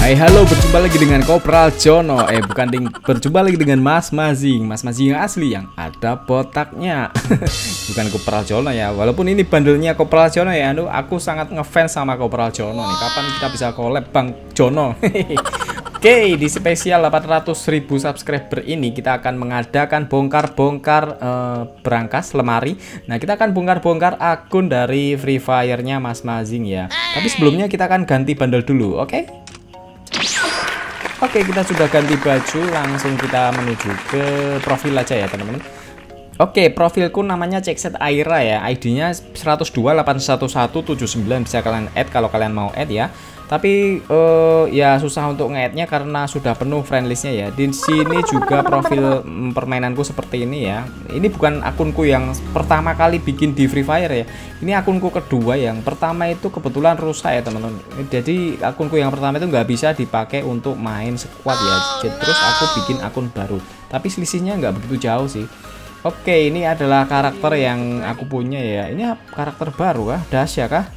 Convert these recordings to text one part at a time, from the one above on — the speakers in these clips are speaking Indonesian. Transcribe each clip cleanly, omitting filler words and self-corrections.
Hai halo, berjumpa lagi dengan Kopral Jono. Berjumpa lagi dengan Mas Mazing yang asli yang ada botaknya. Bukan Kopral Jono ya. Walaupun ini bandelnya Kopral Jono ya. Aku sangat ngefans sama Kopral Jono nih. Kapan kita bisa collab Bang Jono? Oke, di spesial 800.000 subscriber ini kita akan mengadakan bongkar-bongkar berangkas lemari. Nah, kita akan bongkar-bongkar akun dari Free Fire-nya Mas Mazing ya. Tapi sebelumnya kita akan ganti bundle dulu, oke? Oke, kita sudah ganti baju, langsung kita menuju ke profil aja ya teman-teman. Oke, profilku namanya Cekset Aira ya, ID-nya 102811179, bisa kalian add kalau kalian mau add ya. Tapi ya susah untuk nge-add-nya karena sudah penuh friendlist-nya ya. Di sini juga profil permainanku seperti ini ya. Ini bukan akunku yang pertama kali bikin di Free Fire ya. Ini akunku kedua, yang pertama itu kebetulan rusak ya teman-teman. Jadi akunku yang pertama itu nggak bisa dipakai untuk main squad ya. Terus aku bikin akun baru. Tapi selisihnya nggak begitu jauh sih. Oke, ini adalah karakter yang aku punya ya. Ini karakter baru kah? Dasya kah?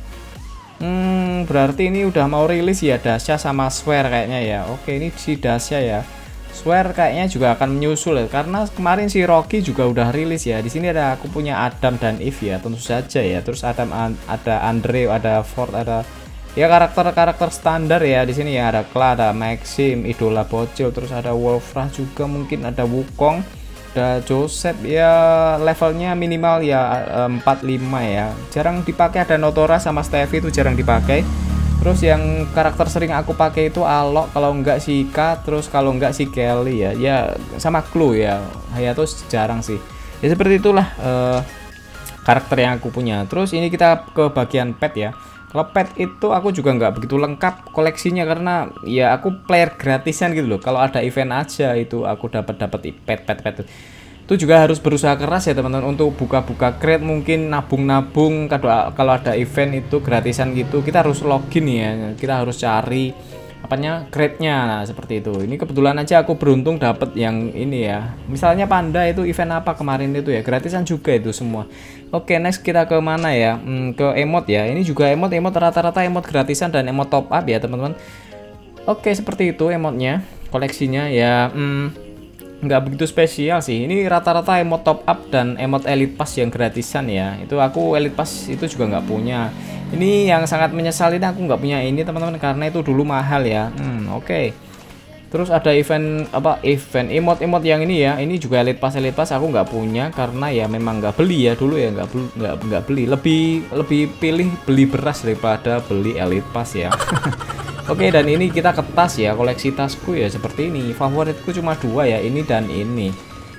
Berarti ini udah mau rilis ya, Dasya sama Swear kayaknya ya. Oke, ini si Dasya ya. Swear kayaknya juga akan menyusul ya, karena kemarin si Rocky juga udah rilis ya. Di sini ada aku punya Adam dan Eve ya, tentu saja ya. Terus ada Andre, ada Ford, ada ya karakter-karakter standar ya. Di sini ya ada Kla, ada Maxim, Idola Bocil, terus ada Wolfrah juga, mungkin ada Wukong, ada Joseph ya, levelnya minimal ya 45 ya, jarang dipakai. Ada Notora sama Stevie itu jarang dipakai. Terus yang karakter sering aku pakai itu Alok, kalau enggak si Ika, terus kalau enggak si Kelly ya, ya sama Clue ya. Hayato jarang sih ya. Seperti itulah karakter yang aku punya. Terus ini kita ke bagian pet ya. Kalau pet itu aku juga nggak begitu lengkap koleksinya karena ya aku player gratisan gitu loh. Kalau ada event aja itu aku dapat pet itu juga harus berusaha keras ya teman-teman untuk buka-buka crate, mungkin nabung-nabung. Kalau ada event itu gratisan gitu kita harus login ya, kita harus cari apanya crate-nya. Nah, seperti itu. Ini kebetulan aja aku beruntung dapat yang ini ya. Misalnya Panda itu event apa kemarin itu ya, gratisan juga itu semua. Oke, next kita ke mana ya? Ke emote ya. Ini juga emote rata-rata emote gratisan dan emote top up ya teman-teman. Oke, seperti itu emotnya, koleksinya ya. Nggak begitu spesial sih. Ini rata-rata emote top up dan emote elite pass yang gratisan ya. Itu aku elite pass itu juga nggak punya. Ini yang sangat menyesalin, aku nggak punya ini teman-teman karena itu dulu mahal ya. Oke. Terus ada event emote yang ini ya. Ini juga elite pass aku nggak punya karena ya memang nggak beli ya dulu ya, nggak beli. Lebih pilih beli beras daripada beli elite pass ya. Oke, dan ini kita ke tas ya, koleksi tasku ya seperti ini. Favoritku cuma dua ya, ini dan ini.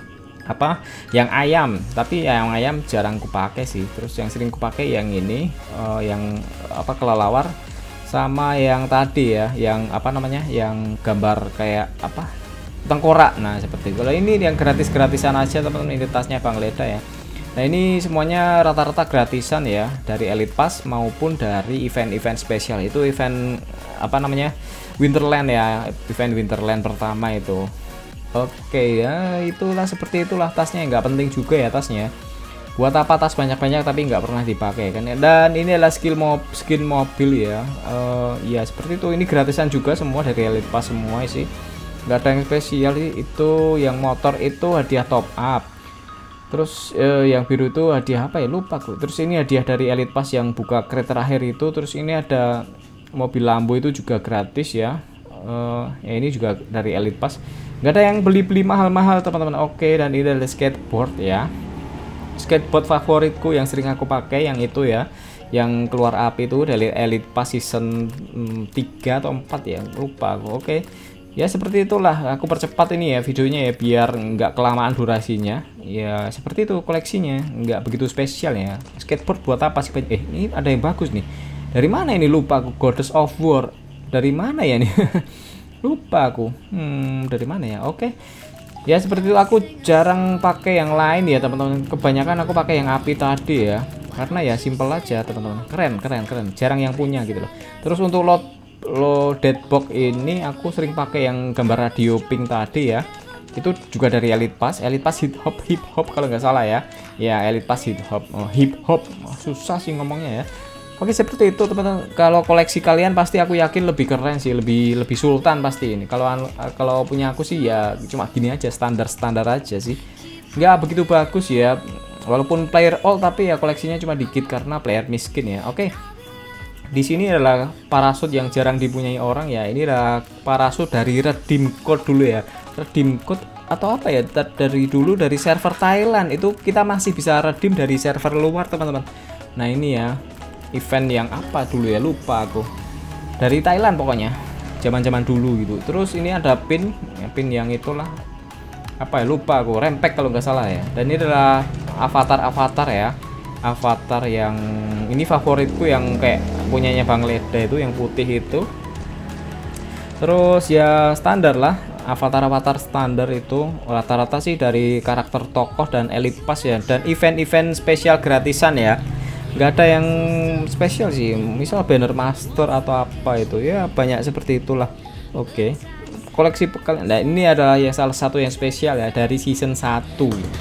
Yang ayam, tapi yang ayam jarang kupakai sih. Terus yang sering kupakai yang ini, yang kelelawar, sama yang tadi ya, yang yang gambar kayak tengkorak. Nah, seperti itu. Kalau ini yang gratisan aja teman-teman, ini tasnya Bang Leda ya. Nah, ini semuanya rata-rata gratisan ya, dari Elite Pass maupun dari event-event spesial. Itu event Winterland ya, event Winterland pertama itu. Oke ya, itulah seperti itulah tasnya. Nggak penting juga ya tasnya. Buat apa tas banyak-banyak tapi nggak pernah dipakai kan? Dan ini adalah skin mobil ya. Ya seperti itu. Ini gratisan juga semua dari Elite Pass semua sih. Nggak ada yang spesial sih. Itu yang motor itu hadiah top up. Terus yang biru itu hadiah apa ya? Lupa aku. Terus ini hadiah dari Elite Pass yang buka crate terakhir itu. Terus ini ada mobil Lambo itu juga gratis ya. Ya ini juga dari Elite Pass. Nggak ada yang beli mahal-mahal teman-teman. Oke, dan ini adalah skateboard ya. Skateboard favoritku yang sering aku pakai yang itu ya, yang keluar api itu dari Elite Pass season 3 atau 4 ya, lupa aku. Oke. Ya seperti itulah, aku percepat ini ya videonya ya biar nggak kelamaan durasinya. Ya seperti itu koleksinya, nggak begitu spesial ya. Skateboard buat apa sih? Ini ada yang bagus nih. Dari mana ini, lupa aku. Goddess of War. Dari mana ya nih? Lupa aku. Dari mana ya? Oke. Ya seperti itu, aku jarang pakai yang lain ya teman-teman. Kebanyakan aku pakai yang api tadi ya. Karena ya simple aja teman-teman. Keren. Jarang yang punya gitu loh. Terus untuk loaded box ini aku sering pakai yang gambar radio pink tadi ya. Itu juga dari Elite Pass hip hop kalau nggak salah ya. Ya Elite Pass hip hop. Susah sih ngomongnya ya. Oke, seperti itu teman-teman. Kalau koleksi kalian pasti aku yakin lebih keren sih, lebih sultan pasti ini. Kalau punya aku sih ya cuma gini aja, standar aja sih. Nggak begitu bagus ya. Walaupun player all tapi ya koleksinya cuma dikit karena player miskin ya. Oke. Di sini adalah parasut yang jarang dipunyai orang ya. Ini adalah parasut dari redeem code dulu ya. Redeem code atau apa ya? Dari dulu dari server Thailand itu kita masih bisa redeem dari server luar teman-teman. Nah ini ya. Event yang apa dulu ya, lupa aku, dari Thailand pokoknya zaman dulu gitu. Terus ini ada pin yang itulah apa ya, lupa aku, rempek kalau nggak salah ya. Dan ini adalah avatar ya, avatar yang ini favoritku yang kayak punyanya Bang Leda itu yang putih itu. Terus ya standar lah, avatar standar itu rata-rata sih dari karakter tokoh dan elite pass ya, dan event-event spesial gratisan ya. Nggak ada yang spesial sih, misal banner master atau apa itu ya, banyak seperti itulah. Oke, koleksi kalian. Nah ini adalah yang salah satu yang spesial ya dari season 1.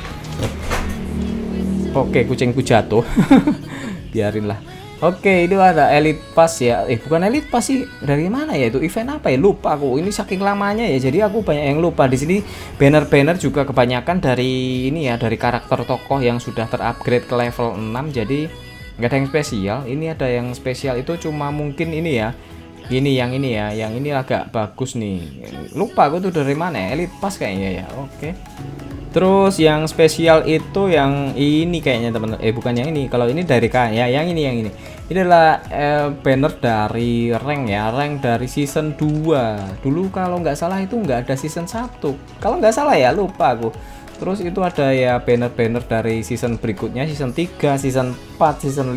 Oke, kucingku jatuh. Biarinlah. Oke, itu ada elite pass ya, bukan elite pass sih, dari mana ya itu, event apa ya, lupa aku, ini saking lamanya ya jadi aku banyak yang lupa. Di sini banner juga kebanyakan dari ini ya, dari karakter tokoh yang sudah terupgrade ke level 6, jadi nggak ada yang spesial. Ini ada yang spesial itu cuma mungkin ini ya, yang ini agak bagus nih, lupa aku tuh dari mana ya, elite pass kayaknya ya. Oke. Terus yang spesial itu yang ini kayaknya teman, bukan yang ini, kalau ini dari ya yang ini adalah banner dari rank ya, rank dari season 2 dulu kalau nggak salah, itu nggak ada season 1 kalau nggak salah ya, lupa aku. Terus itu ada ya banner dari season berikutnya, season 3, season 4, season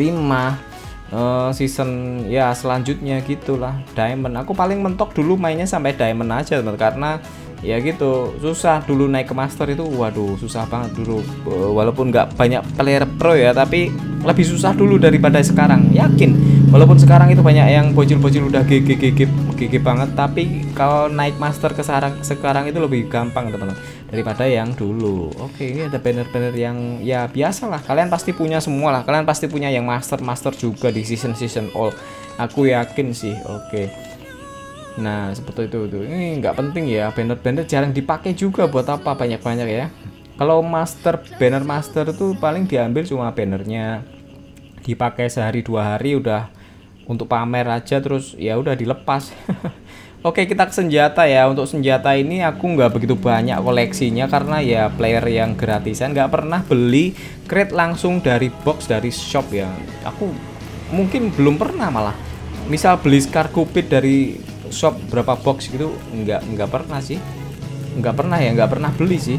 5, season ya selanjutnya gitulah. Diamond, aku paling mentok dulu mainnya sampai diamond aja teman, karena ya gitu susah dulu naik ke master itu, waduh susah banget dulu. Walaupun nggak banyak player pro ya, tapi lebih susah dulu daripada sekarang, yakin. Walaupun sekarang itu banyak yang bocil-bocil udah GG banget, tapi kalau naik master ke sekarang itu lebih gampang teman-teman daripada yang dulu. Oke, ini ada banner yang ya biasa lah, kalian pasti punya semua lah, kalian pasti punya yang master juga di season all, aku yakin sih. Oke. Nah seperti itu tuh, ini nggak penting ya, banner jarang dipakai juga, buat apa banyak ya. Kalau banner master tuh paling diambil cuma bannernya, dipakai sehari 2 hari udah untuk pamer aja, terus ya udah dilepas. Oke, kita ke senjata ya. Untuk senjata ini aku nggak begitu banyak koleksinya karena ya player yang gratisan, nggak pernah beli crate langsung dari box dari shop ya. Aku mungkin belum pernah, malah misal beli Scar Cupid dari shop berapa box gitu, nggak pernah sih, nggak pernah beli sih.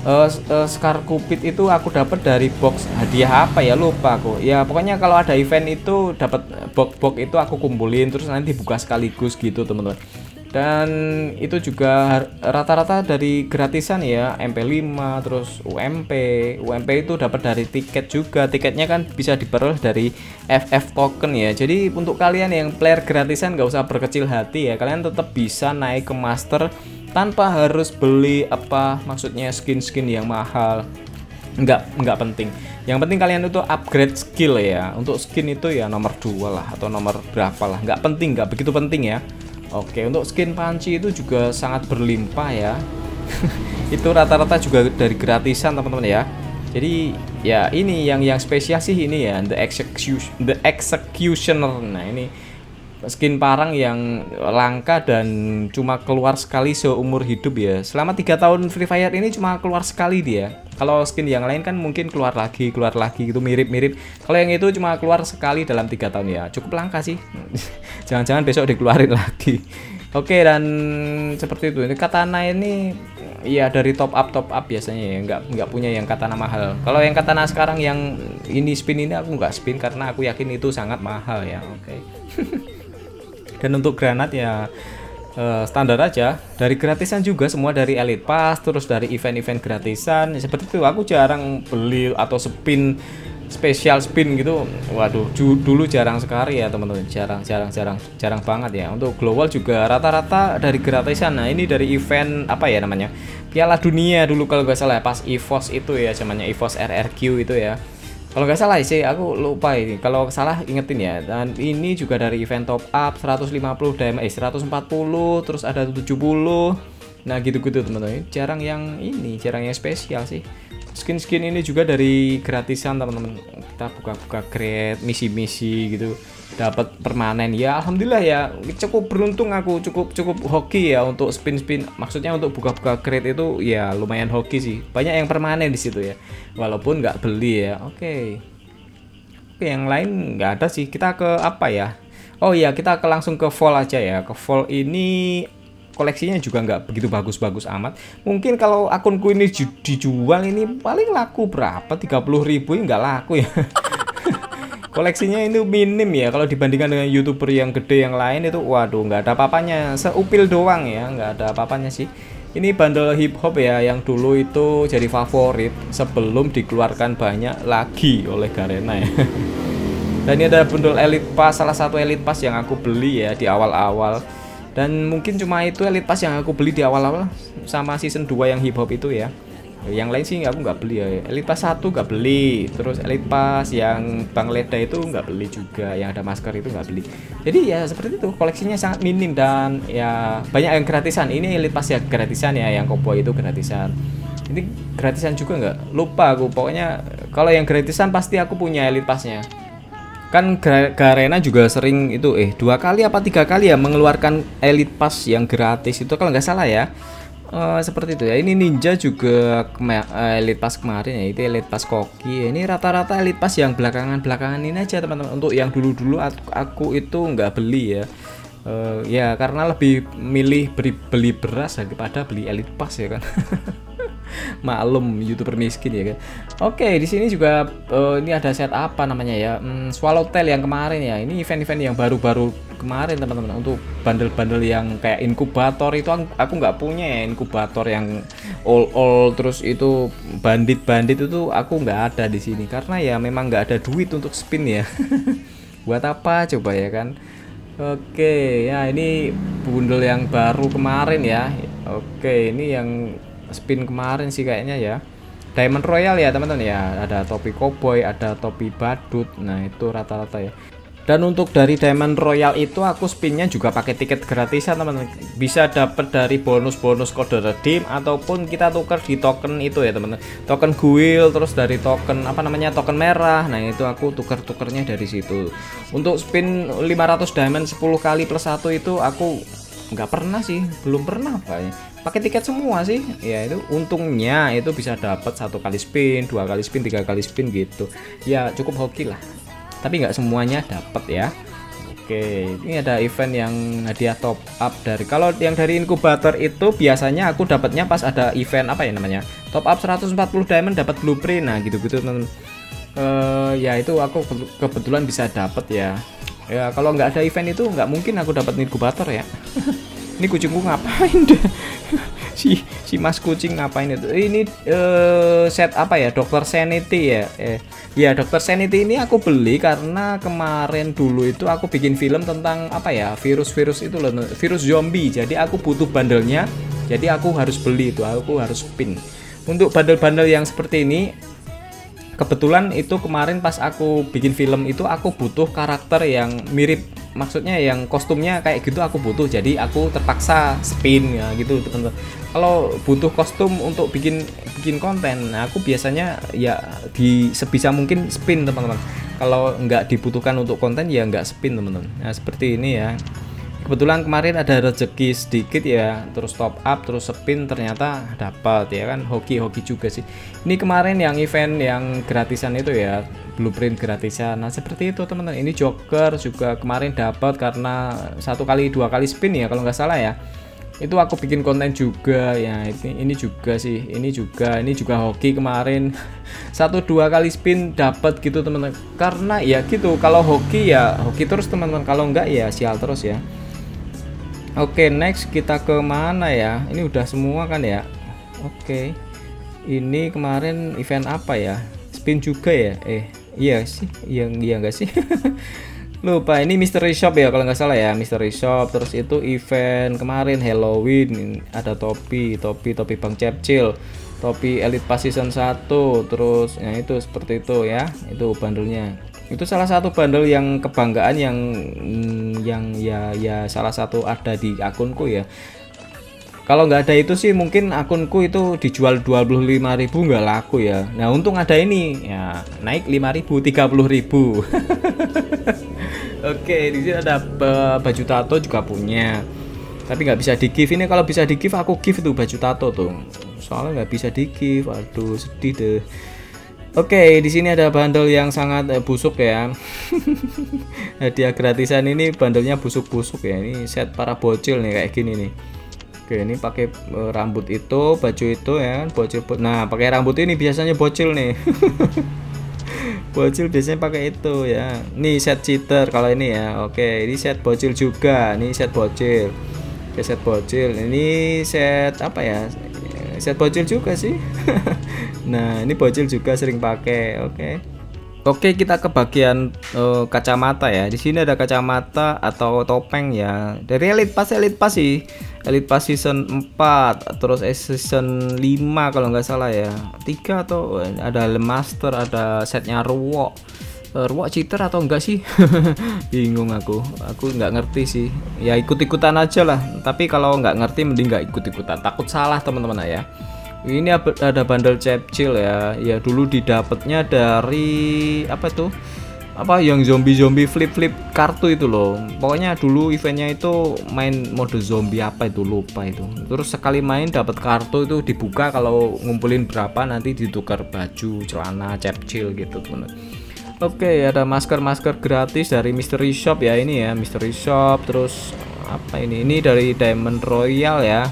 Scar Cupid itu aku dapat dari box hadiah apa ya, lupa aku ya. Pokoknya kalau ada event itu dapat box itu aku kumpulin terus nanti buka sekaligus gitu teman-teman. Dan itu juga rata-rata dari gratisan ya, MP5 terus UMP itu dapat dari tiket juga. Tiketnya kan bisa diperoleh dari FF token ya. Jadi untuk kalian yang player gratisan nggak usah berkecil hati ya, kalian tetap bisa naik ke master tanpa harus beli maksudnya skin yang mahal. Nggak penting. Yang penting kalian itu upgrade skill ya. Untuk skin itu ya nomor 2 lah atau nomor berapa lah, nggak begitu penting ya. Oke, untuk skin panci itu juga sangat berlimpah ya. Itu rata-rata juga dari gratisan teman-teman ya. Jadi ya ini yang spesial sih ini ya, the executioner. Nah ini skin parang yang langka dan cuma keluar sekali seumur hidup ya. Selama 3 tahun Free Fire ini cuma keluar sekali dia. Kalau skin yang lain kan mungkin keluar lagi gitu, mirip. Kalau yang itu cuma keluar sekali dalam 3 tahun ya, cukup langka sih. Jangan-jangan besok dikeluarin lagi. Oke, dan seperti itu. Ini katana ini ya dari top up biasanya ya, nggak punya yang katana mahal. Kalau yang katana sekarang yang ini spin ini aku nggak spin karena aku yakin itu sangat mahal ya. Oke. Dan untuk granat ya standar aja, dari gratisan juga semua, dari elite pass terus dari event gratisan seperti itu. Aku jarang beli atau spesial spin gitu, waduh dulu jarang sekali ya teman-teman, jarang banget ya. Untuk global juga rata-rata dari gratisan. Nah ini dari event apa ya namanya, Piala Dunia dulu kalau nggak salah pas EVOS itu ya, zamannya EVOS RRQ itu ya. Kalau nggak salah sih, aku lupa ini. Kalau salah ingetin ya. Dan ini juga dari event top up 150 diamond, 140, terus ada 70. Nah gitu-gitu teman-teman. Jarang yang spesial sih. Skin-skin ini juga dari gratisan teman-teman. Kita buka-buka crate, misi-misi gitu. Dapat permanen ya, alhamdulillah ya, cukup beruntung aku, cukup hoki ya untuk spin maksudnya untuk buka-buka crate itu ya lumayan hoki sih, banyak yang permanen di situ ya, walaupun nggak beli ya. Oke, yang lain nggak ada sih. Kita ke apa ya, oh iya kita langsung ke Vol aja ya. Ke Vol ini koleksinya juga nggak begitu bagus-bagus amat. Mungkin kalau akunku ini dijual ini paling laku berapa, 30.000 nggak laku ya. Koleksinya itu minim ya kalau dibandingkan dengan YouTuber yang gede yang lain itu, waduh nggak ada apa-apanya, seupil doang ya, nggak ada apa-apanya sih. Ini bundle hip hop ya yang dulu itu jadi favorit sebelum dikeluarkan banyak lagi oleh Garena ya. Dan ini ada bundle Elite Pass, salah satu Elite Pass yang aku beli ya di awal-awal. Dan mungkin cuma itu Elite Pass yang aku beli di awal-awal sama season 2 yang hip hop itu ya. Yang lain sih aku nggak beli ya. Elite Pass 1 nggak beli, terus Elite Pass yang Bang Leda itu nggak beli juga, yang ada masker itu nggak beli. Jadi ya seperti itu, koleksinya sangat minim dan ya banyak yang gratisan. Ini Elite Pass ya gratisan ya, yang cowboy itu gratisan. Ini gratisan juga nggak? Lupa aku. Pokoknya kalau yang gratisan pasti aku punya Elite Passnya. Kan Garena juga sering itu 2 kali apa 3 kali ya mengeluarkan Elite Pass yang gratis itu kalau nggak salah ya. Seperti itu ya. Ini Ninja juga Elite Pass kemarin ya, itu Elite Pass Koki. Ini rata-rata Elite Pass yang belakangan ini aja teman-teman. Untuk yang dulu-dulu aku itu nggak beli ya. Ya karena lebih milih beli beras daripada beli Elite Pass ya kan. Maklum YouTuber miskin ya kan. Oke, di sini juga ini ada set apa namanya ya, Swallowtail yang kemarin ya. Ini event-event yang baru-baru kemarin teman-teman. Untuk bundle-bundle yang kayak inkubator itu aku nggak punya ya, inkubator yang all terus itu bandit itu aku nggak ada di sini karena ya memang nggak ada duit untuk spin ya. Buat apa coba ya kan. Oke ya, ini bundle yang baru kemarin ya. Oke, ini yang spin kemarin sih kayaknya ya, Diamond Royal ya teman-teman ya. Ada topi cowboy, ada topi badut. Nah itu rata-rata ya. Dan untuk dari Diamond Royal itu aku spinnya juga pakai tiket gratisan teman-teman. Bisa dapat dari bonus-bonus kode redeem ataupun kita tuker di token itu ya teman-teman. Token guil, terus dari token apa namanya, token merah. Nah itu aku tukernya dari situ. Untuk spin 500 diamond 10 kali plus 1 itu aku nggak pernah sih, belum pernah kayaknya. Pakai tiket semua sih ya. Itu untungnya itu bisa dapat 1 kali spin, 2 kali spin, 3 kali spin gitu ya, cukup hoki lah, tapi nggak semuanya dapat ya. Oke, ini ada event yang hadiah top up dari, kalau yang dari inkubator itu biasanya aku dapatnya pas ada event apa ya namanya, top up 140 diamond dapat blueprint. Nah gitu-gitu teman. Ya itu aku kebetulan bisa dapat ya. Ya kalau nggak ada event itu nggak mungkin aku dapat inkubator ya. Ini kucingku ngapain deh? si mas kucing ngapain itu? Ini set apa ya, Dr. Sanity ya. Ya Dr. Sanity ini aku beli karena kemarin dulu itu aku bikin film tentang apa ya, virus itu loh, virus zombie. Jadi aku butuh bandelnya, jadi aku harus beli itu, aku harus pin. Untuk bandel-bandel yang seperti ini kebetulan itu kemarin pas aku bikin film itu aku butuh karakter yang mirip, maksudnya yang kostumnya kayak gitu aku butuh, jadi aku terpaksa spin ya gitu teman-teman. Kalau butuh kostum untuk bikin konten, nah aku biasanya ya sebisa mungkin spin teman-teman. Kalau nggak dibutuhkan untuk konten ya nggak spin teman-teman. Nah seperti ini ya. Kebetulan kemarin ada rezeki sedikit ya, terus top up, terus spin, ternyata dapat ya kan, hoki juga sih. Ini kemarin yang event yang gratisan itu ya, blueprint gratisan. Nah seperti itu teman-teman. Ini Joker juga kemarin dapat karena 1 kali 2 kali spin ya kalau nggak salah ya. Itu aku bikin konten juga ya. Ini juga sih, ini juga hoki kemarin. 1-2 kali spin dapat gitu teman-teman. Karena ya gitu, kalau hoki ya hoki terus teman-teman, kalau enggak ya sial terus ya. Oke, next kita ke mana ya? Ini udah semua kan ya? Oke. Ini kemarin event apa ya? Spin juga ya? Iya sih, iya enggak sih? Lupa. Ini Mystery Shop ya kalau nggak salah ya, Mystery Shop. Terus itu event kemarin Halloween, ada topi Bang Cepcil. topi Elite Pass season 1, terus ya itu seperti itu ya, itu bandelnya. Itu salah satu bandel yang kebanggaan yang ya salah satu ada di akunku ya. Kalau nggak ada itu sih mungkin akunku itu dijual 25.000 nggak laku ya. Nah untung ada ini ya, naik 5.000, 30.000. Oke, di sini ada baju tato juga punya, tapi nggak bisa di give. Ini kalau bisa di give aku give tuh baju tato tuh, soalnya nggak bisa di give. Aduh sedih deh. Oke, di sini ada bandel yang sangat busuk ya. Hadiah gratisan ini bandelnya busuk-busuk ya. Ini set para bocil nih kayak gini nih. Oke, ini pakai rambut itu, baju itu ya, bocil. Nah, pakai rambut ini biasanya bocil nih. Bocil biasanya pakai itu ya. Nih set cheater kalau ini ya. Oke, ini set bocil juga. Ini set bocil. Oke, set bocil. Ini set apa ya? Set bocil juga sih. Nah, ini bocil juga sering pakai. Oke, kita ke bagian kacamata ya. Di sini ada kacamata atau topeng ya. Dari Elite Pass sih. Elite Pass season 4, terus season 5 kalau nggak salah ya. 3 atau ada Master, ada setnya Ruok. Ruok cheater atau enggak sih? Bingung aku nggak ngerti sih. Ya ikut-ikutan aja lah. Tapi kalau nggak ngerti mending nggak ikut-ikutan. Takut salah teman-teman ya. Ini ada bandel Cepcil ya. Ya dulu didapatnya dari apa tuh? Apa yang zombie flip kartu itu loh. Pokoknya dulu eventnya itu main mode zombie apa itu lupa itu. Terus sekali main dapat kartu itu dibuka, kalau ngumpulin berapa nanti ditukar baju, celana Cepcil gitu teman. Oke, ada masker gratis dari Mystery Shop ya ini ya, Mystery Shop. Terus apa ini? Ini dari Diamond Royal ya.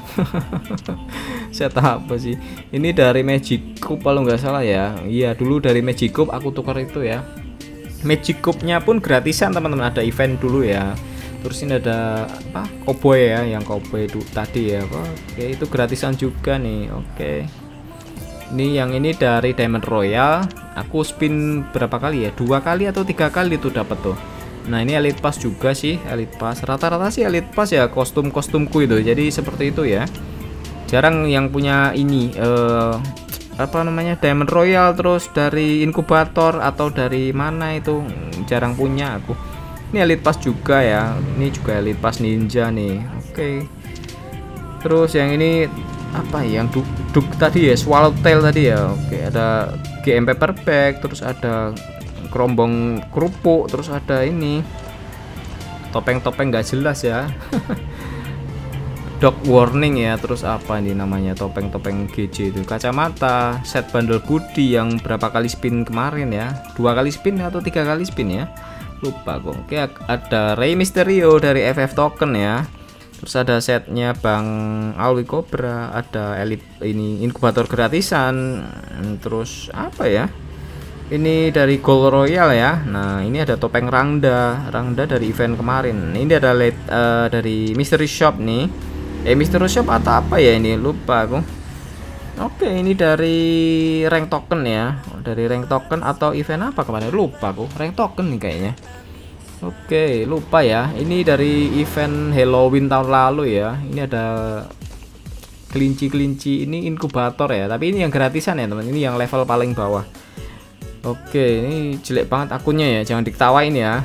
Saya tahu apa sih? Ini dari Magic Cube kalau nggak salah ya. Iya, dulu dari Magic Cube aku tukar itu ya. Magic Cube-nya pun gratisan teman-teman, ada event dulu ya. Terus ini ada apa? Cowboy ya, yang cowboy itu tadi ya. Oke, itu gratisan juga nih. Oke. Ini yang ini dari Diamond Royal. Aku spin berapa kali ya? 2 kali atau 3 kali tuh dapat tuh. Nah, ini Elite Pass juga sih, Elite Pass. Rata-rata sih Elite Pass ya, kostum-kostumku itu. Jadi seperti itu ya. Jarang yang punya ini apa namanya Diamond Royal, terus dari inkubator atau dari mana itu jarang punya aku. Ini Elite Pass juga ya, ini juga Elite Pass Ninja nih. Oke. Terus yang ini apa ya, yang duk tadi ya, Swallowtail tadi ya. Oke, ada GM Paper Bag, terus ada kerombong kerupuk, terus ada ini topeng-topeng nggak jelas ya. Dog warning ya, terus apa ini namanya, topeng-topeng GJ itu, kacamata, set bundle budi yang berapa kali spin kemarin ya, 2 kali spin atau 3 kali spin ya, lupa kok. Oke, ada Rey Mysterio dari FF token ya. Terus ada setnya Bang Alwi Cobra, ada Elite ini inkubator gratisan. Terus apa ya? Ini dari Gold Royal ya. Nah, ini ada topeng Rangda dari event kemarin. Ini ada dari Mystery Shop nih. Mystery Shop atau apa ya ini, lupa aku. Oke, ini dari rank token ya. Dari rank token atau event apa kemarin, lupa aku. Rank token nih kayaknya. Oke, lupa ya. Ini dari event Halloween tahun lalu ya. Ini ada kelinci ini inkubator ya. Tapi ini yang gratisan ya teman. Ini yang level paling bawah. Oke, ini jelek banget akunnya ya. Jangan diketawain ya.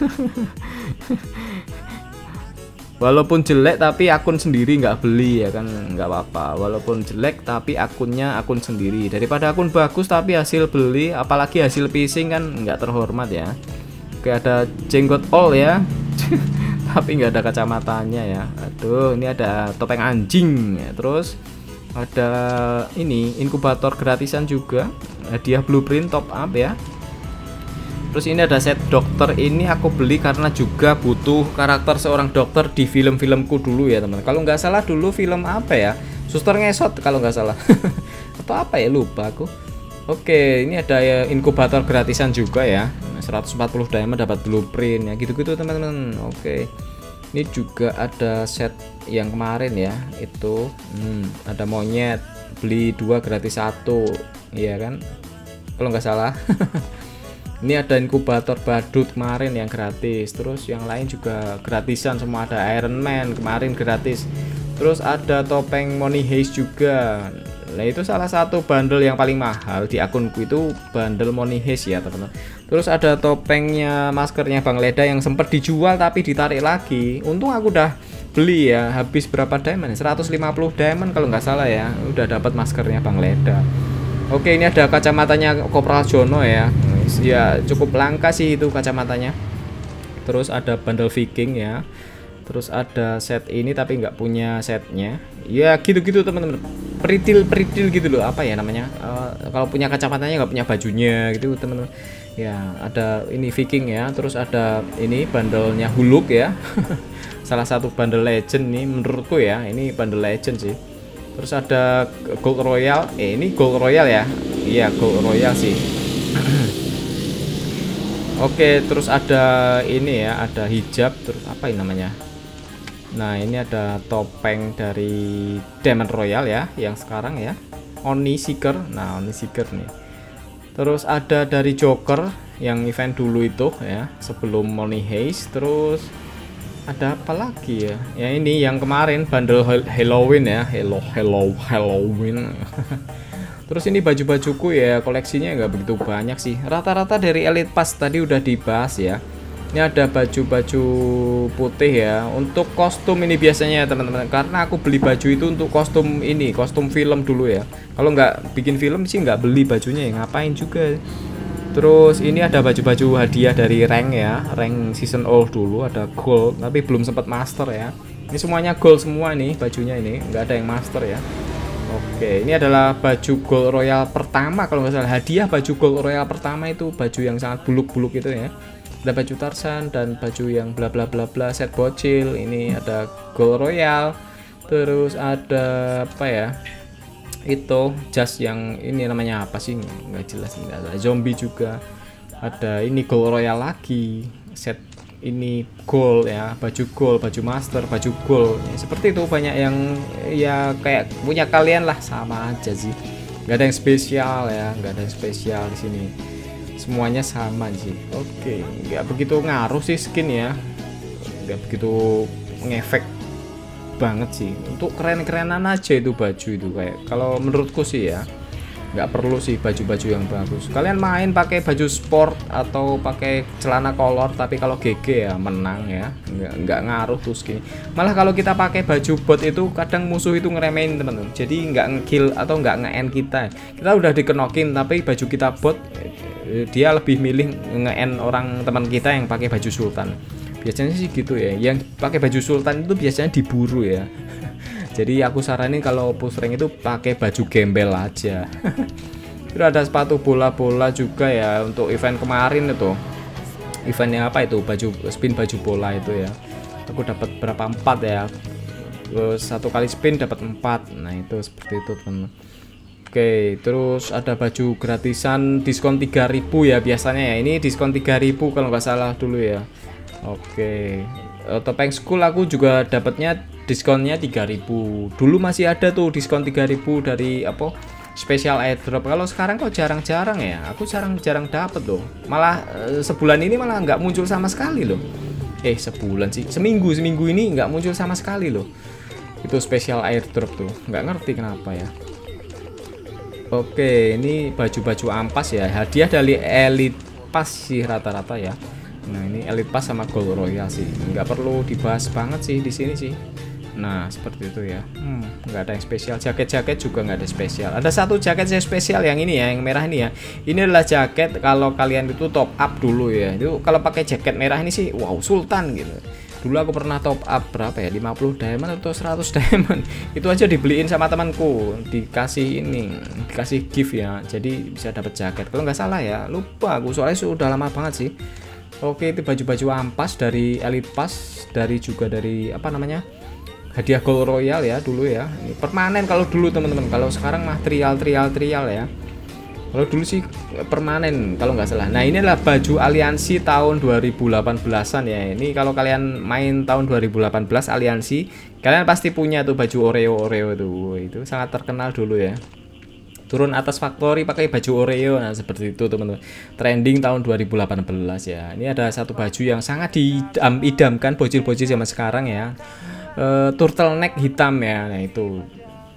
Walaupun jelek tapi akun sendiri nggak beli ya kan, nggak apa-apa. Walaupun jelek tapi akunnya akun sendiri, daripada akun bagus tapi hasil beli, apalagi hasil phishing kan nggak terhormat ya. Oke, ada jenggot all ya. Tapi nggak ada kacamatanya ya. Aduh, ini ada topeng anjing ya. Terus ada ini inkubator gratisan juga, hadiah blueprint top up ya. Terus ini ada set dokter, ini aku beli karena juga butuh karakter seorang dokter di film-filmku dulu ya teman. Kalau nggak salah dulu film apa ya, Suster Ngesot kalau nggak salah. Atau apa ya, lupa aku. Oke, ini ada ya, inkubator gratisan juga ya, 140 diamond dapat blueprint ya, gitu-gitu teman-teman. Oke, ini juga ada set yang kemarin ya, itu ada monyet, beli 2 gratis 1, iya kan kalau nggak salah. Ini ada inkubator badut kemarin yang gratis, terus yang lain juga gratisan semua. Ada Iron Man kemarin gratis, terus ada topeng Money Heist juga. Nah itu salah satu bundle yang paling mahal di akunku itu bundle Money Heist ya teman-teman. Terus ada topengnya, maskernya Bang Leda yang sempat dijual tapi ditarik lagi. Untung aku udah beli ya, habis berapa diamond? 150 diamond kalau nggak salah ya. Udah dapat maskernya Bang Leda. Oke, ini ada kacamatanya Kopral Jono ya. Ya cukup langka sih itu kacamatanya. Terus ada bundle Viking ya. Terus ada set ini tapi nggak punya setnya. Ya gitu-gitu teman-teman. Peritil gitu loh, apa ya namanya? Kalau punya kacamatanya nggak punya bajunya gitu teman-teman. Ya ada ini Viking ya. Terus ada ini bundlenya Huluk ya. Salah satu bundle legend nih menurutku ya. Ini bundle legend sih. Terus ada Gold Royal. Ini Gold Royal ya. Iya Gold Royal sih. Oke, terus ada ini ya, ada hijab, terus apa ini namanya? Nah, ini ada topeng dari Diamond Royal ya, yang sekarang ya. Oni Seeker. Nah, Oni Seeker nih. Terus ada dari Joker yang event dulu itu ya, sebelum Money Heist. Terus ada apa lagi ya? Ya ini yang kemarin bundle Halloween ya, Halloween. Terus ini baju-bajuku ya, koleksinya nggak begitu banyak sih. Rata-rata dari Elite Pass tadi udah dibahas ya. Ini ada baju-baju putih ya. Untuk kostum ini biasanya ya teman-teman. Karena aku beli baju itu untuk kostum ini, kostum film dulu ya. Kalau nggak bikin film sih nggak beli bajunya ya, ngapain juga. Terus ini ada baju-baju hadiah dari rank ya, rank season all dulu, ada gold, tapi belum sempat master ya. Ini semuanya gold semua nih bajunya ini, nggak ada yang master ya. Oke, ini adalah baju Gold Royal pertama kalau nggak salah. Hadiah baju Gold Royal pertama itu baju yang sangat buluk-buluk itu ya. Ada baju Tarzan dan baju yang bla bla bla bla set bocil. Ini ada Gold Royal. Terus ada apa ya? Itu jas yang ini namanya apa sih? Nggak jelas, nggak ada. Zombie juga. Ada ini Gold Royal lagi. Set ini gold ya, baju gold, baju master, baju gold ya, seperti itu. Banyak yang ya kayak punya kalian lah, sama aja sih, nggak ada yang spesial ya, nggak ada yang spesial di sini, semuanya sama sih. Oke, nggak begitu ngaruh sih skin ya, nggak begitu ngefek banget sih. Untuk keren-kerenan aja itu baju itu, kayak kalau menurutku sih ya, nggak perlu sih baju-baju yang bagus. Kalian main pakai baju sport atau pakai celana kolor, tapi kalau GG ya menang ya, nggak ngaruh tuh skin. Malah kalau kita pakai baju bot itu kadang musuh itu ngeremehin teman-teman, jadi nggak ngekill atau nggak nge-end kita udah dikenokin tapi baju kita bot, dia lebih milih nge-end orang teman kita yang pakai baju sultan. Biasanya sih gitu ya, yang pakai baju sultan itu biasanya diburu ya. Jadi aku saranin kalau push rank itu pakai baju gembel aja. Terus ada sepatu bola-bola juga ya untuk event kemarin itu. Eventnya apa itu? Baju spin baju bola itu ya. Aku dapat berapa? 4 ya. Satu kali spin dapat 4. Nah, itu seperti itu, teman. Oke, terus ada baju gratisan diskon 3000 ya biasanya ya. Ini diskon 3000 kalau nggak salah dulu ya. Oke. Topeng school aku juga dapatnya diskonnya 3000. Dulu masih ada tuh diskon 3000 dari apa? Special airdrop. Kalau sekarang kok jarang-jarang ya. Aku jarang dapet loh. Malah sebulan ini malah nggak muncul sama sekali loh. Sebulan sih. Seminggu ini nggak muncul sama sekali loh. Itu special airdrop tuh. Nggak ngerti kenapa ya. Oke, ini baju-baju ampas ya. Hadiah dari Elite Pass sih rata-rata ya. Nah, ini Elite Pass sama Gold Royal sih, nggak perlu dibahas banget sih di sini sih. Nah, seperti itu ya. Nggak ada yang spesial. Jaket-jaket juga nggak ada spesial. Ada satu jaket saya spesial yang ini ya, yang merah ini ya. Ini adalah jaket kalau kalian itu top up dulu ya. Itu kalau pakai jaket merah ini sih, wow, sultan gitu. Dulu aku pernah top up berapa ya, 50 diamond atau 100 diamond. Itu aja dibeliin sama temanku, dikasih gift ya. Jadi bisa dapat jaket. Kalau nggak salah ya, lupa aku soalnya sudah lama banget sih. Oke, itu baju-baju ampas dari Elite Pass, dari apa namanya, hadiah Gold Royal ya dulu ya. Ini permanen kalau dulu teman-teman, kalau sekarang mah trial ya. Kalau dulu sih permanen kalau nggak salah. Nah, ini adalah baju aliansi tahun 2018an ya. Ini kalau kalian main tahun 2018 aliansi, kalian pasti punya tuh baju Oreo tuh. Itu sangat terkenal dulu ya. Turun atas factory pakai baju Oreo. Nah, seperti itu teman-teman. Trending tahun 2018 ya. Ini ada satu baju yang sangat diidamkan bocil-bocil zaman sekarang ya. Turtleneck hitam ya. Nah, itu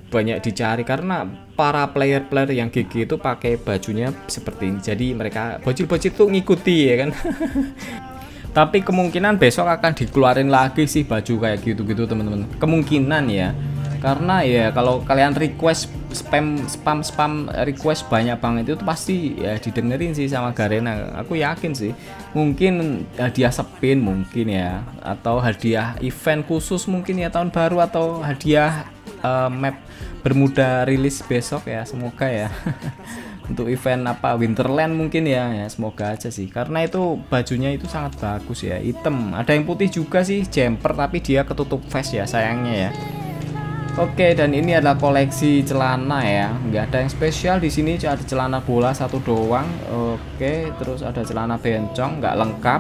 banyak dicari karena para player-player yang GG itu pakai bajunya seperti ini. Jadi mereka bocil-bocil tuh ngikuti ya kan. Tapi kemungkinan besok akan dikeluarin lagi sih baju kayak gitu-gitu teman-teman. Kemungkinan ya. Karena ya kalau kalian request spam request banyak banget itu pasti ya didengerin sih sama Garena. Aku yakin sih. Mungkin hadiah spin mungkin ya, atau hadiah event khusus mungkin ya tahun baru, atau hadiah map Bermuda rilis besok ya, semoga ya. Untuk event apa Winterland mungkin ya, semoga aja sih, karena itu bajunya itu sangat bagus ya, hitam, ada yang putih juga sih, jumper tapi dia ketutup face ya sayangnya ya. Oke, dan ini adalah koleksi celana ya, nggak ada yang spesial di sini, cuma ada celana bola satu doang. Oke, terus ada celana bencong nggak lengkap.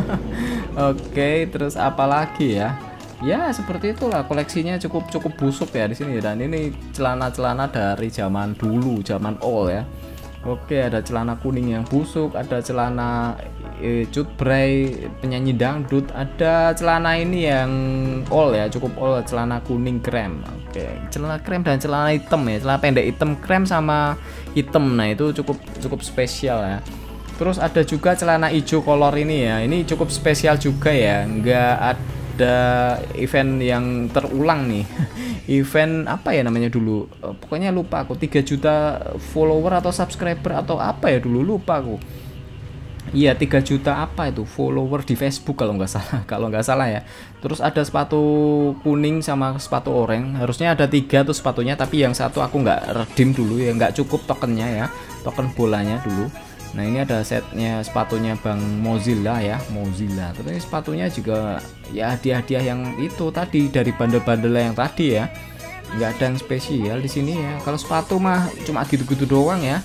Oke, terus apa lagi ya? Ya seperti itulah, koleksinya cukup busuk ya di sini, dan ini celana-celana dari zaman dulu, zaman old ya. Oke, ada celana kuning yang busuk, ada celana Cut Bray penyanyi dangdut, ada celana ini yang old ya, cukup old, celana kuning krem. Oke, celana krem dan celana hitam ya, celana pendek hitam krem sama hitam. Nah, itu cukup spesial ya. Terus ada juga celana hijau kolor ini ya, ini cukup spesial juga ya, nggak ada event yang terulang nih. Event apa ya namanya dulu, pokoknya lupa aku, 3 juta follower atau subscriber atau apa ya dulu, lupa aku. Iya, 3 juta apa itu follower di Facebook kalau nggak salah ya. Terus ada sepatu kuning sama sepatu oranye, harusnya ada 3 tuh sepatunya, tapi yang satu aku nggak redeem dulu ya, nggak cukup tokennya ya, token bolanya dulu. Nah, ini ada setnya sepatunya Bang Mozilla ya, Mozilla. Terus ini sepatunya juga ya hadiah-hadiah yang itu tadi dari bandel-bandel yang tadi ya. Nggak ada yang spesial di sini ya. Kalau sepatu mah cuma gitu-gitu doang ya.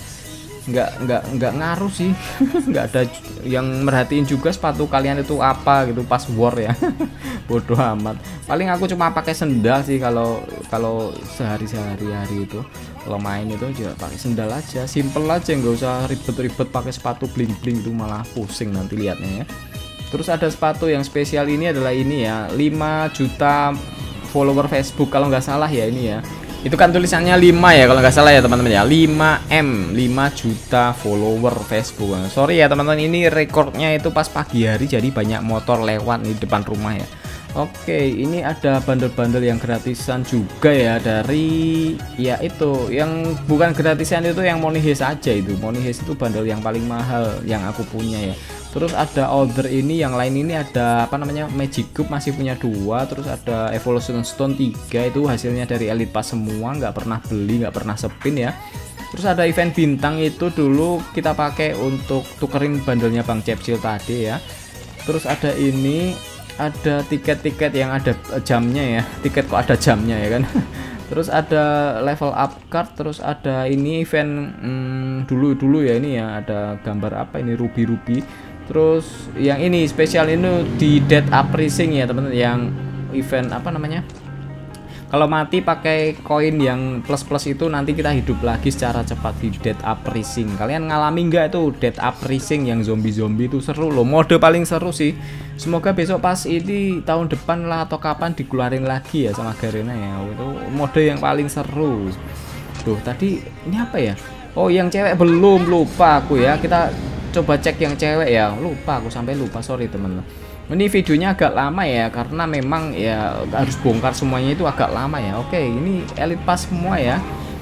Nggak ngaruh sih. Nggak ada yang merhatiin juga sepatu kalian itu apa gitu pas war ya. Bodoh amat. Paling aku cuma pakai sendal sih kalau sehari-hari itu. Kalau main itu juga pakai sendal aja, simple aja, nggak usah ribet-ribet pakai sepatu bling-bling, itu malah pusing nanti liatnya ya. Terus ada sepatu yang spesial ini adalah ini ya, 5 juta follower Facebook kalau nggak salah ya ini ya. Itu kan tulisannya 5 ya kalau nggak salah ya teman-teman ya, 5M, 5 juta follower Facebook. Sorry ya teman-teman, ini rekornya itu pas pagi hari, jadi banyak motor lewat di depan rumah ya. Oke, ini ada bandel-bandel yang gratisan juga ya, dari ya itu yang bukan gratisan, itu yang Money Heist aja. Itu Money Heist itu bandel yang paling mahal yang aku punya ya. Terus ada order ini, yang lain ini ada apa namanya, Magic Cube masih punya 2, terus ada Evolution Stone 3, itu hasilnya dari Elite Pass semua, nggak pernah beli, nggak pernah spin ya. Terus ada event bintang, itu dulu kita pakai untuk tukerin bandelnya Bang Cepsil tadi ya. Terus ada ini, ada tiket-tiket yang ada jamnya ya, tiket kok ada jamnya ya kan. Terus ada level up card, terus ada ini event dulu ya, ini ya ada gambar apa ini, ruby. Terus yang ini spesial ini di Dead Up Racing ya teman-teman, yang event apa namanya, kalau mati pakai koin yang plus itu nanti kita hidup lagi secara cepat di Dead Up Racing. Kalian ngalami nggak itu Dead Up Racing yang zombie itu? Seru loh, mode paling seru sih. Semoga besok pas ini tahun depan lah atau kapan dikeluarin lagi ya sama Garena ya, itu mode yang paling seru. Tuh tadi ini apa ya, oh yang cewek belum, lupa aku ya, kita coba cek yang cewek ya, lupa aku, sampai lupa, sorry teman-teman. Ini videonya agak lama ya, karena memang ya harus bongkar semuanya itu agak lama ya. Oke, ini Elite Pass semua ya,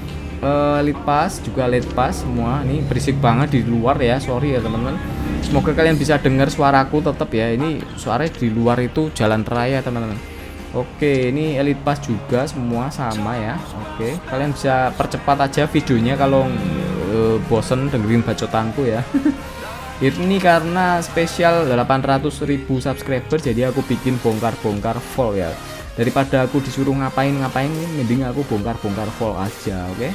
Elite Pass juga Elite Pass semua. Ini berisik banget di luar ya, sorry ya teman-teman. Semoga kalian bisa dengar suaraku tetap ya, ini suara di luar itu jalan raya teman-teman. Oke, ini Elite Pass juga semua sama ya. Oke, kalian bisa percepat aja videonya kalau bosen dengerin bacotanku ya. Ini karena spesial 800.000 subscriber, jadi aku bikin bongkar-bongkar full ya. Daripada aku disuruh ngapain, mending aku bongkar-bongkar full aja, oke?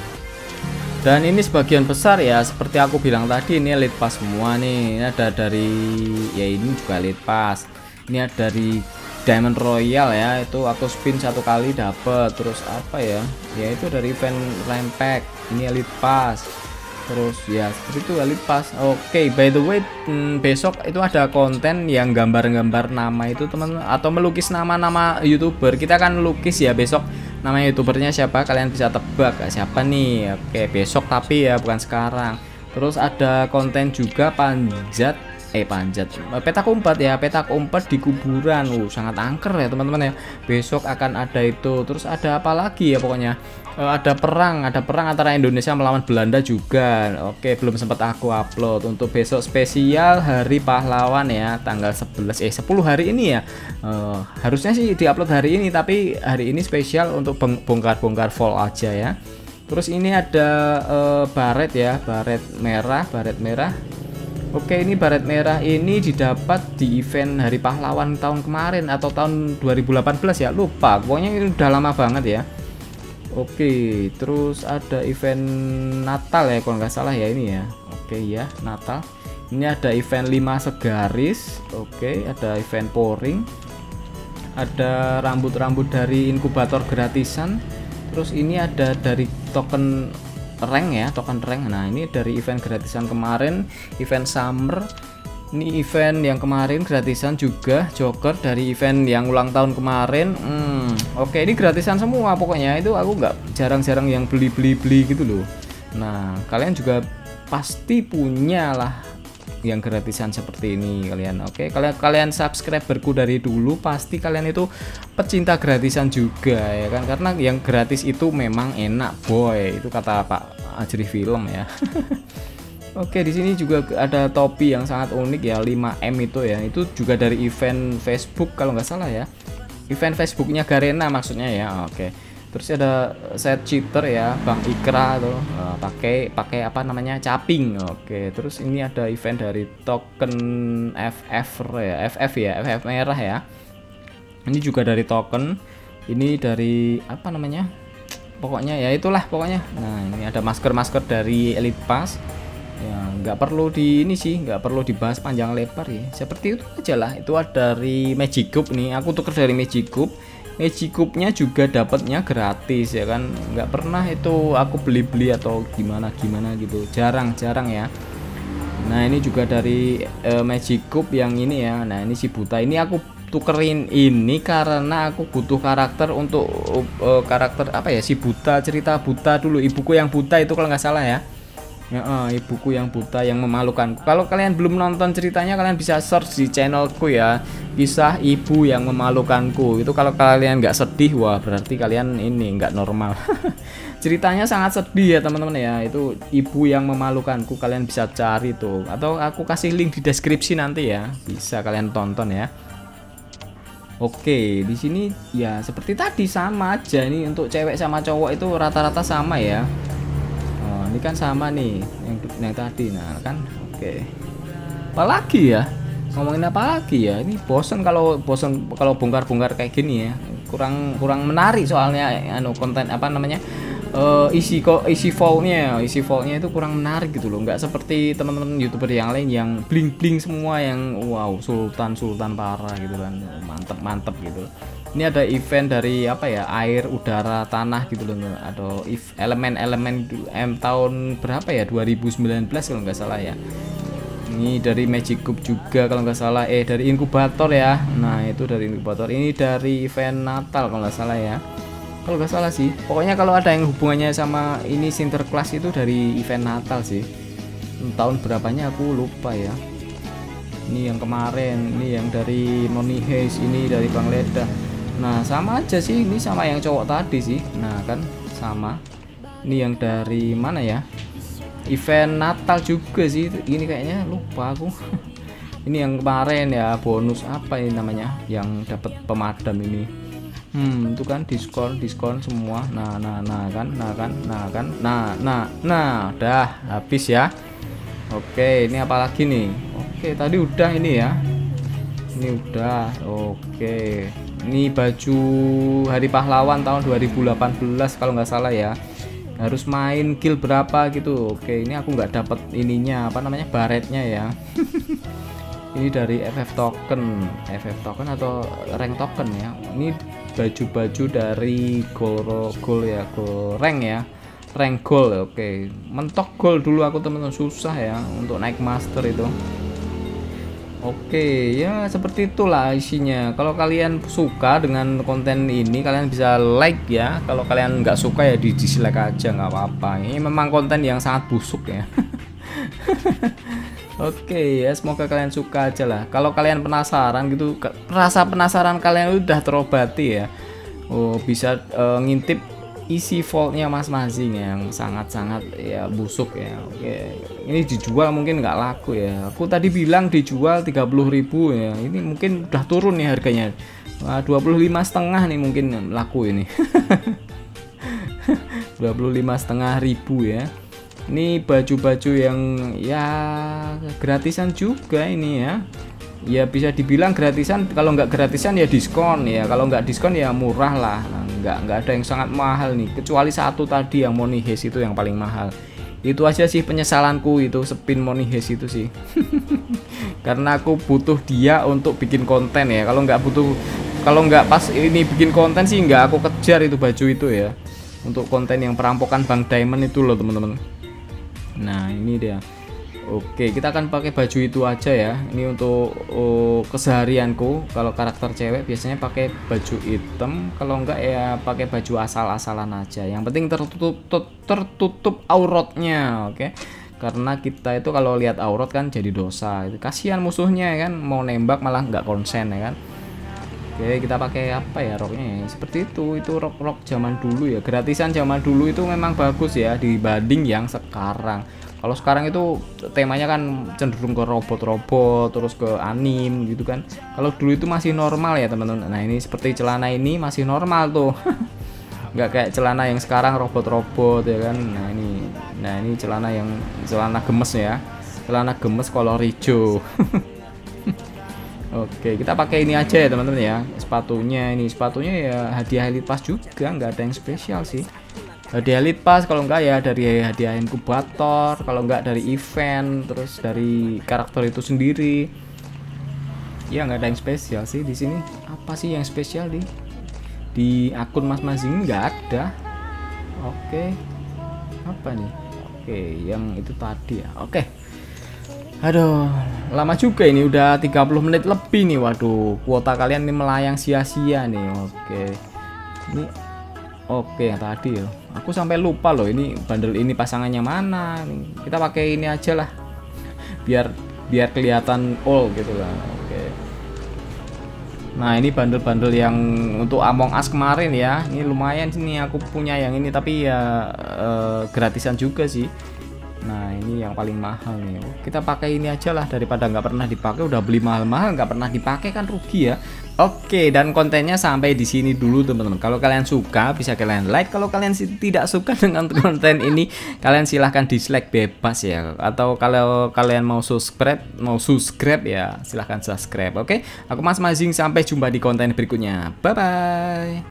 Dan ini sebagian besar ya, seperti aku bilang tadi, ini Elite Pass semua nih. Ini ada dari, ya ini juga Elite Pass. Ini ada dari Diamond Royal ya, itu aku spin 1 kali dapet. Terus apa ya? Ya itu dari event Rampack. Ini Elite Pass. Terus ya seperti itu Elite Pass. Oke, by the way, besok itu ada konten yang gambar-gambar nama itu teman-teman, atau melukis nama-nama YouTuber. Kita akan lukis ya besok Namanya youtubernya siapa? Kalian bisa tebak siapa nih? Oke, besok tapi ya bukan sekarang. Terus ada konten juga panjat petak umpet ya, petak umpet di kuburan. Sangat angker ya teman-teman ya. Besok akan ada itu. Terus ada apa lagi ya pokoknya? Ada perang antara Indonesia melawan Belanda juga. Oke, belum sempat aku upload. Untuk besok spesial Hari Pahlawan ya, tanggal 10 hari ini ya. Harusnya sih diupload hari ini, tapi hari ini spesial untuk bongkar-bongkar vault aja ya. Terus ini ada baret ya, baret merah. Oke, ini baret merah ini didapat di event Hari Pahlawan tahun kemarin atau tahun 2018 ya, lupa. Pokoknya ini udah lama banget ya. Oke, terus ada event Natal ya kalau nggak salah ya ini ya. Oke ya, Natal. Ini ada event 5 segaris. Oke, ada event pouring. Ada rambut-rambut dari inkubator gratisan. Terus ini ada dari token rank ya, token rank. Nah, ini dari event gratisan kemarin, event summer. Ini event yang kemarin gratisan juga, joker dari event yang ulang tahun kemarin. Oke, ini gratisan semua pokoknya. Itu aku nggak jarang-jarang yang beli gitu loh. Nah, kalian juga pasti punya lah yang gratisan seperti ini kalian. Oke, kalian subscriberku dari dulu, pasti kalian itu pecinta gratisan juga ya kan, karena yang gratis itu memang enak boy, itu kata Pak Ajri Film ya. Oke, di sini juga ada topi yang sangat unik ya, 5M itu ya, itu juga dari event Facebook kalau nggak salah ya, event Facebooknya Garena maksudnya ya. Oke, terus ada set cheater ya, Bang Ikra tuh pakai apa namanya, caping. Oke, terus ini ada event dari token FF merah ya. Ini juga dari token, ini dari apa namanya, pokoknya ya itulah pokoknya. Nah, ini ada masker dari Elite Pass ya, nggak perlu nggak perlu dibahas panjang lebar ya, seperti itu aja lah. Itu ada dari Magic Cube nih, aku tuker dari Magic Cube. Magic Cube-nya juga dapatnya gratis ya kan, nggak pernah itu aku beli atau gimana gitu, jarang ya. Nah, ini juga dari Magic Cube yang ini ya. Nah, ini si Buta ini aku tukerin ini karena aku butuh karakter untuk karakter apa ya, si Buta, cerita Buta dulu, ibuku yang buta itu kalau nggak salah ya. Ya, ibuku yang buta yang memalukan. Kalau kalian belum nonton ceritanya, kalian bisa search di channelku ya, kisah ibu yang memalukanku. Itu kalau kalian nggak sedih, wah berarti kalian ini nggak normal. Ceritanya sangat sedih ya teman-teman ya, itu ibu yang memalukanku. Kalian bisa cari tuh, atau aku kasih link di deskripsi nanti ya, bisa kalian tonton ya. Oke, di sini ya seperti tadi sama aja nih, untuk cewek sama cowok itu rata-rata sama ya. Ini kan sama nih yang tadi, nah kan. Oke, apalagi ya, ngomongin apa lagi ya, ini bosen kalau bongkar-bongkar kayak gini ya, kurang menarik soalnya konten apa namanya, isi vaultnya itu kurang menarik gitu loh, nggak seperti teman-teman youtuber yang lain yang bling semua, yang wow sultan parah gitu kan, mantep gitu. Ini ada event dari apa ya, air, udara, tanah gitu loh, atau elemen tahun berapa ya, 2019 kalau nggak salah ya. Ini dari Magic Cube juga kalau nggak salah, dari inkubator ya. Nah, itu dari inkubator, ini dari event Natal kalau nggak salah ya, kalau nggak salah sih. Pokoknya kalau ada yang hubungannya sama ini Sinterklas itu dari event Natal sih, tahun berapanya aku lupa ya. Ini yang kemarin, ini yang dari Noni Hayes, ini dari Bang Leda. Nah, sama aja sih, ini sama yang cowok tadi sih. Nah kan sama. Ini yang dari mana ya, event Natal juga sih ini kayaknya, lupa aku. Ini yang kemarin ya, bonus apa ini namanya, yang dapat pemadam ini. Itu kan diskon semua. Nah udah habis ya. Oke, ini apalagi nih? Oke, tadi udah ini ya. Ini udah. Oke, ini baju Hari Pahlawan tahun 2018 kalau nggak salah ya. Harus main kill berapa gitu. Oke, ini aku nggak dapat ininya, apa namanya, baretnya ya. Ini dari FF token atau rank token ya. Ini baju-baju dari gold ya, gold rank ya, rank gold. Oke, mentok gold dulu aku teman-teman, susah ya untuk naik master itu. Oke, ya seperti itulah isinya. Kalau kalian suka dengan konten ini, kalian bisa like ya. Kalau kalian nggak suka ya di dislike aja, nggak apa-apa. Ini memang konten yang sangat busuk ya. Oke ya, semoga kalian suka aja lah. Kalau kalian penasaran gitu, rasa penasaran kalian udah terobati ya. Oh, bisa ngintip isi vaultnya Mas Mazing yang sangat-sangat ya busuk ya. Oke, ini dijual mungkin nggak laku ya. Aku tadi bilang dijual 30.000 ya. Ini mungkin udah turun nih harganya. Wah, 25,5 nih mungkin laku ini. 25,500 ya. Ini baju-baju yang ya gratisan juga ini ya. Ya bisa dibilang gratisan, kalau nggak gratisan ya diskon ya, kalau nggak diskon ya murah lah. Nah, nggak ada yang sangat mahal nih, kecuali satu tadi yang Money Heist itu yang paling mahal. Itu aja sih penyesalanku, itu spin Money Heist itu sih. Karena aku butuh dia untuk bikin konten ya. Kalau nggak pas ini bikin konten sih nggak aku kejar itu baju itu ya, untuk konten yang perampokan Bank Diamond itu loh teman-teman. Nah ini dia. Oke, kita akan pakai baju itu aja ya. Ini untuk keseharianku. Kalau karakter cewek biasanya pakai baju hitam, kalau enggak ya pakai baju asal-asalan aja. Yang penting tertutup auratnya, oke? Karena kita itu kalau lihat aurat kan jadi dosa. Itu kasihan musuhnya ya kan, mau nembak malah nggak konsen ya kan. Oke, kita pakai apa ya roknya ya? Seperti itu rok zaman dulu ya. Gratisan zaman dulu itu memang bagus ya dibanding yang sekarang. Kalau sekarang itu temanya kan cenderung ke robot-robot, terus ke anim gitu kan. Kalau dulu itu masih normal ya teman-teman. Nah ini seperti celana ini masih normal tuh. Nggak kayak celana yang sekarang robot-robot ya kan. Nah ini celana gemes ya. Celana gemes kolor hijau. Oke, kita pakai ini aja ya teman-teman ya. Sepatunya ya hadiah Elite Pass juga, nggak ada yang spesial sih. Hadiah Elite Pass, kalau enggak ya dari hadiah inkubator, kalau enggak dari event, terus dari karakter itu sendiri. Ya nggak ada yang spesial sih di sini. Apa sih yang spesial di akun Mas Mazing? Nggak ada. Oke, apa nih? Oke, yang itu tadi ya. Oke. Aduh, lama juga ini, udah 30 menit lebih nih. Waduh, kuota kalian ini melayang sia-sia nih. Oke. Ini oke yang tadi ya. Aku sampai lupa loh ini bundle ini pasangannya mana. Kita pakai ini aja lah. Biar kelihatan all gitu lah. Oke. Nah, ini bundle-bundle yang untuk Among Us kemarin ya. Ini lumayan sini aku punya yang ini, tapi ya gratisan juga sih. Nah ini yang paling mahal nih. Kita pakai ini aja lah daripada nggak pernah dipakai. Udah beli mahal-mahal nggak pernah dipakai kan rugi ya. Oke, dan kontennya sampai di sini dulu teman-teman. Kalau kalian suka bisa kalian like. Kalau kalian tidak suka dengan konten ini, kalian silahkan dislike bebas ya. Atau kalau kalian mau subscribe ya silahkan subscribe. Oke, aku Mas Mazing, sampai jumpa di konten berikutnya. Bye bye.